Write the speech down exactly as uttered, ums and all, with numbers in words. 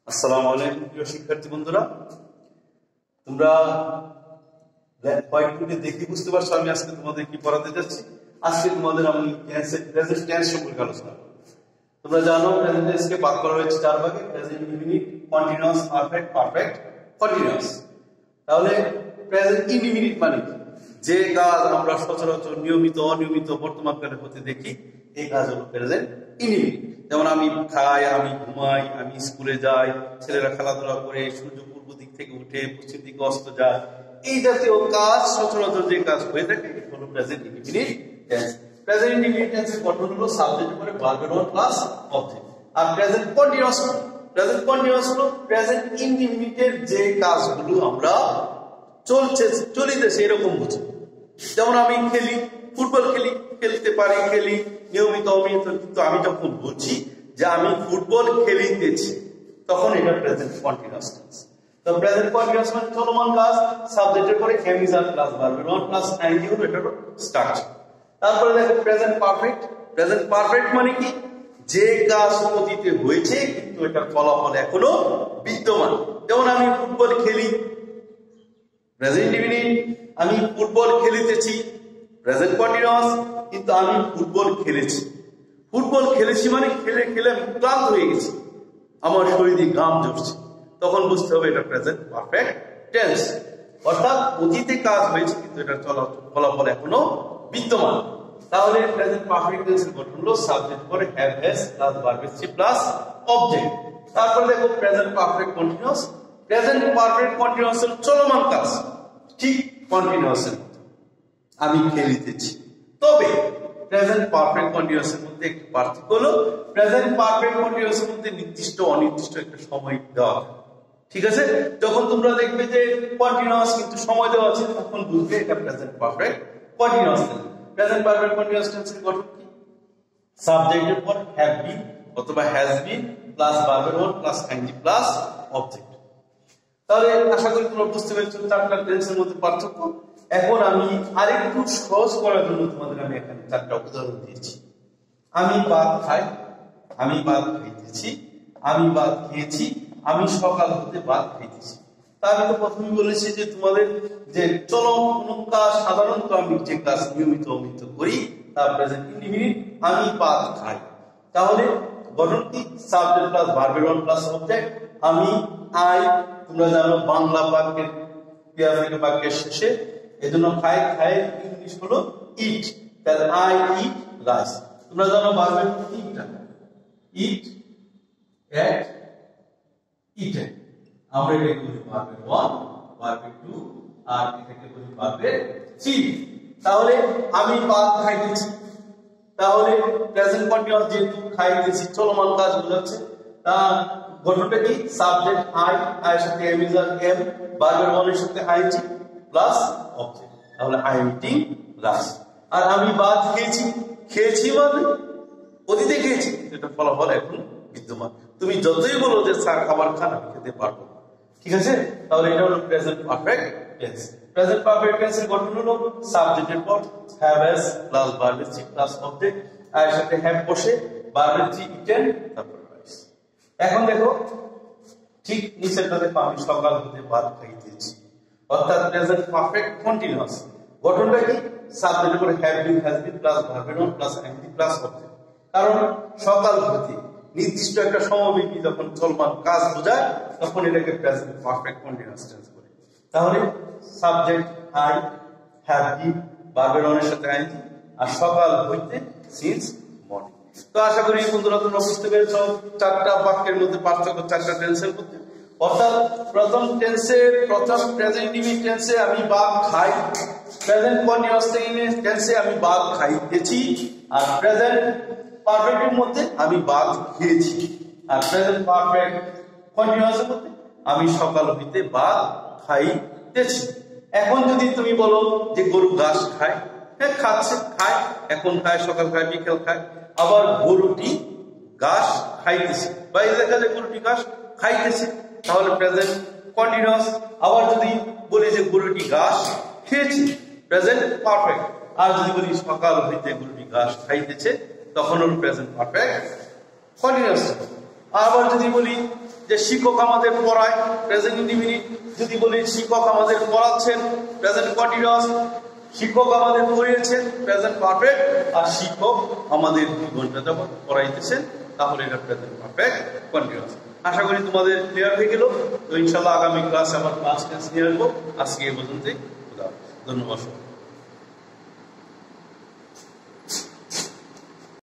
আসসালামু আলাইকুম প্রিয় শিক্ষার্থী বন্ধুরা, তোমরা হোয়াইটবোর্ডে দেখে বুঝতে পারছো আমি আজকে তোমাদের কি পড়াতে যাচ্ছি। আজকে তোমাদের আমি প্রেজেন্ট টেন্স সম্পর্কে আলোচনা করব। তোমরা জানো প্রেজেন্ট টেন্সকে ভাগ করা হয়েছে চার ভাগে: present indefinite, continuous, perfect, perfect continuous. তাহলে প্রেজেন্ট ইনডিফিনিট মানে যে কাজ আমরা সচরাচর নিয়মিত অনিয়মিত বর্তমানকালে হতে দেখি, এই কাজ হলো প্রেজেন্ট ইনডিফিনিট। যেমন আমি খাই, আমি ঘুমাই, আমি স্কুলে যাই, ছেলেরা খেলাধুলা করে, সূর্য পূর্ব দিক থেকে উঠে পশ্চিম দিকে অস্ত যায়, এই জাতীয় কাজ সচরাচর যে কাজ হয়ে থাকে হলো present indefinite tense. Present indefinite টেন্সের গঠন হলো সাবজেক্টের পরে ভার্বের ওয়ান প্লাস অবজেক্ট। আর প্রেজেন্ট কন্টিনিউয়াস প্রেজেন্ট কন্টিনিউয়াস হলো প্রেজেন্ট ইনডিফিনিটের যে কাজগুলো আমরা চলছে চলিতেছে এরকম বুঝি। যেমন আমি খেলি, ফুটবল খেলি, খেলতে পারি, খেলি নিয়মিত অনিয়মিত, কিন্তু আমি যখন বলছি যে আমি ফুটবল খেলিতেছি তখন এটা প্রেজেন্ট কন্টিনিউয়াস টেন্স। তো প্রেজেন্ট কন্টিনিউয়াস মানে চলমান কাজ, সাবজেক্টের পরে এম ইজ আর প্লাস ভার্বের ওয়ান প্লাস আইএনজি হলো এটা স্ট্রাকচার। তারপরে দেখো প্রেজেন্ট পারফেক্ট। প্রেজেন্ট পারফেক্ট মানে কি? যে কাজ অতীতে হয়েছে কিন্তু এটার ফলাফল এখনো বিদ্যমান। যেমন আমি ফুটবল খেলি, প্রেজেন্ট ইনডিফিনিট। আমি ফুটবল খেলিতেছি, প্রেজেন্ট কন্টিনিউয়াস, কিন্তু আমি ফুটবল খেলেছি। ফুটবল খেলেছি মানে খেলে খেলে আমি ক্লান্ত হয়ে গেছি, আমার শরীরে ঘাম ঝরছে, তখন বুঝতে হবে এটা প্রেজেন্ট পারফেক্ট টেন্স। অর্থাৎ অতীতে কাজ হয়েছে কিন্তু এটার ফলাফল এখনো বিদ্যমান। তাহলে প্রেজেন্ট পারফেক্ট টেন্সের গঠন হলো সাবজেক্ট পরে have has plus verb three plus object. তারপরে দেখো present perfect continuous. Present perfect continuous এর চলমান কাজ, ঠিক কন্টিনিউয়াস এর মতো আমি খেলিতেছি। তবে প্রেজেন্ট পারফেক্ট কন্টিনিউয়াস এর মধ্যে একটি পার্থক্য হলো প্রেজেন্ট পারফেক্ট কন্টিনিউয়াস এর মধ্যে নির্দিষ্ট অনির্দিষ্ট একটা সময় দেওয়া, ঠিক আছে? যখন তোমরা দেখবে যে কন্টিনিউয়াস কিন্তু সময় দেওয়া আছে তখন বুঝবে এটা present perfect continuous tense. Present perfect continuous টেন্সের গঠন কি? সাবজেক্টের পর হ্যাভ বিন অথবা হ্যাজ বিন প্লাস ভার্বের one plus ING plus object. তাহলে আশা করি তোমরা বুঝতে পেরেছো চারটা টেন্সের মধ্যে পার্থক্য। এখন আমি আরেকটু সহজ করার জন্য তোমাদের আমি এখানে চারটা উদাহরণ দিয়েছি। আমি ভাত খাই, আমি ভাত খাইতেছি, আমি ভাত খেয়েছি, আমি সকাল হতে ভাত খাইতেছি। তা আমি তো প্রথমে বলেছি যে তোমাদের যে চলমান কাজ সাধারণত আমি যে কাজ নিয়মিত অনিয়মিত করি তার প্রেজেন্ট ইনডিফিনিট আমি ভাত খাই। তাহলে গঠন কি? সাবজেক্ট প্লাস ভার্বের ওয়ান প্লাস অবজেক্ট। আমি আই, তোমরা জানো বাংলা বাক্যের ক্রিয়াফিল বাক্যের শেষে, এজন্য খাই খাই ইংলিশ হলো ইট। তাহলে আই ইট রাইস। তোমরা জানো ভার্বের তিনটা, ইট, এট, ইটেন। আমরা এটাকে বলি ভার্বের ওয়ান, ভার্বের টু, আর এটাকে বলি ভার্বের থ্রি। তাহলে আমি ভাত খাইতেছি, তাহলে প্রেজেন্ট কন্টিনিউয়াস যেহেতু খাইতেছি চলমান কাজ বোঝাচ্ছে, তা গঠনটা কি? সাবজেক্ট আই, আই এর সাথে এম ইজ আর এম, ভার্বের ওয়ান এর সাথে আইএনজি প্লাস অবজেক্ট। তাহলে আই এম ইটিং রাইস। আর আমি ভাত খেয়েছি, খেয়েছি মানে অতীতে খেয়েছি, এটা ফলাফল এখন বিদ্যমান। তুমি যতই বলো যে স্যার খাবার খান, আমি খেতে পারবো, ঠিক আছে? তাহলে এটা হলো present perfect tense. Present perfect টেন্সের গঠন হলো সাবজেক্টের পর have has plus verb three plus object, আর এর সাথে হ্যাভ বসে ভার্ব থ্রি ইটেন তারপর রাইস। এখন দেখো ঠিক নিচেরটা দেখো, আমি সকাল হতে ভাত খাইতেছি, অর্থাৎ প্রেজেন্ট পারফেক্ট কন্টিনিউয়াস। গঠনটা কি? সাবজেক্টের পরে have been has been plus ভার্বের one plus ING plus object. কারণ সকাল হতে নির্দিষ্ট একটা সময়বিধি যখন চলমান কাজ বোঝায় তখন এটাকে প্রেজেন্ট পারফেক্ট কন্টিনিউয়াস টেন্স বলে। তাহলে সাবজেক্ট আই, হ্যাভ বিন, ভার্বের ওয়ান এর সাথে আইএনজি, আর সকাল হইতে সিন্স মর্নিং। তো আশা করি বন্ধুরা তোমরা বুঝতে পেরেছো চারটা বাক্যের মধ্যে পার্থক্য, চারটা টেন্সের মধ্যে। অর্থাৎ প্রথম টেন্সে, প্রথম প্রেজেন্ট ইনডিফিনিট টেন্সে আমি ভাত খাই, প্রেজেন্ট কন্টিনিউয়াস টেন্সে আমি ভাত খাইতেছি, আর প্রেজেন্ট পারফেক্টের মধ্যে আমি ভাত খেয়েছি, আর প্রেজেন্ট পারফেক্ট কন্টিনিউয়াস এর মধ্যে আমি সকাল হইতে ভাত খাইতেছি। এখন যদি তুমি বলো যে গরু ঘাস খায়, হ্যাঁ খাচ্ছে, খায়, এখন খায়, সকাল খায়, বিকেল খায়। আবার গরুটি ঘাস খাইতেছে, বা এই দেখা যায় গরুটি ঘাস খাইতেছে, তাহলে প্রেজেন্ট কন্টিনিউয়াস। আবার যদি বলি যে গরুটি ঘাস খেয়েছে, প্রেজেন্ট পারফেক্ট। আর যদি বলি সকাল হইতে গরুটি ঘাস খাইতেছে, তখন হল প্রেজেন্ট পারফেক্ট কন্টিনিউয়াস। আবার যদি বলি যে শিক্ষক আমাদের পড়ায়, প্রেজেন্ট ইনডিফিনিট। যদি বলি শিক্ষক আমাদের পড়াচ্ছেন, প্রেজেন্ট কন্টিনিউয়াস। শিক্ষক আমাদের পড়িয়েছেন, প্রেজেন্ট পারফেক্ট। আর শিক্ষক আমাদের দুই ঘন্টা যাবত পড়াইতেছেন, তাহলে এটা প্রেজেন্ট পারফেক্ট কন্টিনিউয়াস। আশা করি তোমাদের ক্লিয়ার হয়ে গেল। তো ইনশাল্লাহ আগামী ক্লাসে আবার ক্লাস টেন্স নিয়ে আসবো। আজকে এই পর্যন্তই। ধন্যবাদ।